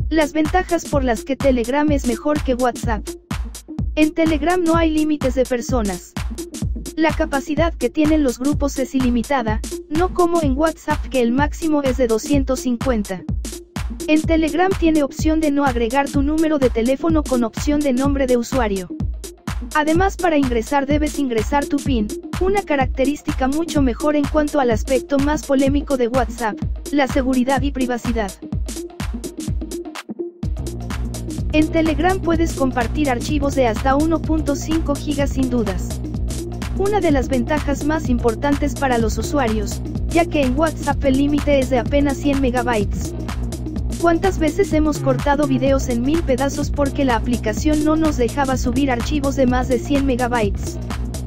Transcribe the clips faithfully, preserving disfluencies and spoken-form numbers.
Las ventajas por las que Telegram es mejor que WhatsApp. En Telegram no hay límites de personas. La capacidad que tienen los grupos es ilimitada, no como en WhatsApp que el máximo es de doscientos cincuenta. En Telegram tiene opción de no agregar tu número de teléfono con opción de nombre de usuario. Además, para ingresar debes ingresar tu PIN, una característica mucho mejor en cuanto al aspecto más polémico de WhatsApp, la seguridad y privacidad. En Telegram puedes compartir archivos de hasta uno punto cinco gigas sin dudas. Una de las ventajas más importantes para los usuarios, ya que en WhatsApp el límite es de apenas cien megabytes. ¿Cuántas veces hemos cortado videos en mil pedazos porque la aplicación no nos dejaba subir archivos de más de cien megabytes?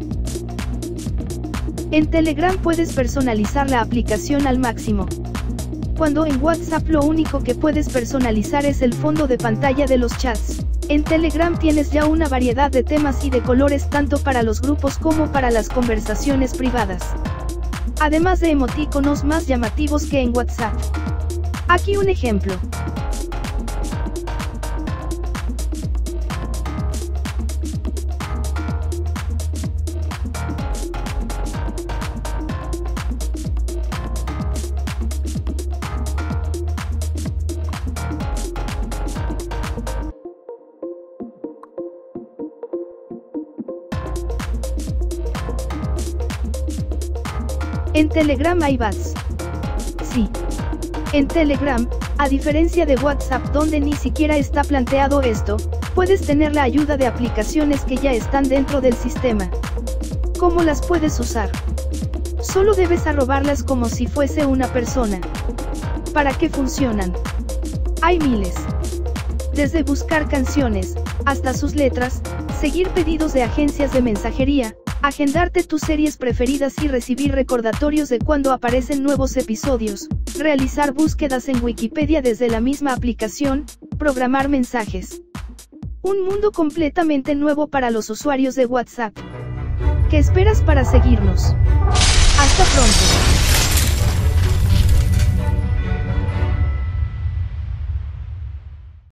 En Telegram puedes personalizar la aplicación al máximo. Cuando en WhatsApp lo único que puedes personalizar es el fondo de pantalla de los chats, en Telegram tienes ya una variedad de temas y de colores tanto para los grupos como para las conversaciones privadas. Además de emoticonos más llamativos que en WhatsApp. Aquí un ejemplo. En Telegram hay bots. Sí. En Telegram, a diferencia de WhatsApp donde ni siquiera está planteado esto, puedes tener la ayuda de aplicaciones que ya están dentro del sistema. ¿Cómo las puedes usar? Solo debes arrobarlas como si fuese una persona. ¿Para qué funcionan? Hay miles. Desde buscar canciones, hasta sus letras, seguir pedidos de agencias de mensajería, agendarte tus series preferidas y recibir recordatorios de cuando aparecen nuevos episodios, realizar búsquedas en Wikipedia desde la misma aplicación, programar mensajes. Un mundo completamente nuevo para los usuarios de WhatsApp. ¿Qué esperas para seguirnos? Hasta pronto.